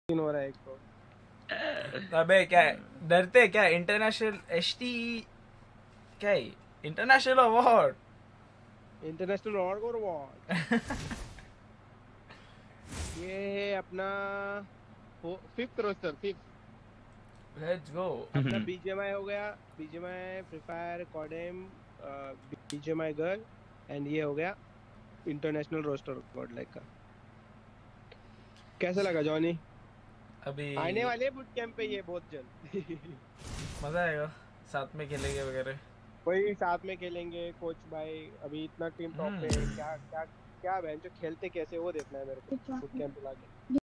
हो रहा है एक तो। अबे क्या डरते क्या? इंटरनेशनल STE क्या है? International award. इंटरनेशनल अवार्ड ये है अपना 5th roster 5th। Let's go. अपना BGMI हो गया, BGMI फ्री फायर कॉडेम, BGMI गर्ल, एंड ये हो गया इंटरनेशनल रोस्टर गॉडलाइक का। कैसा लगा जॉनी? अभी आने वाले बूट कैंप पे ये बहुत जल्द। मजा आएगा, साथ में खेलेंगे वगैरह। वही साथ में खेलेंगे कोच भाई। अभी इतना टीम टॉप पे है, क्या क्या क्या बहन जो खेलते कैसे वो देखना है मेरे को बूट कैंप पे लाके।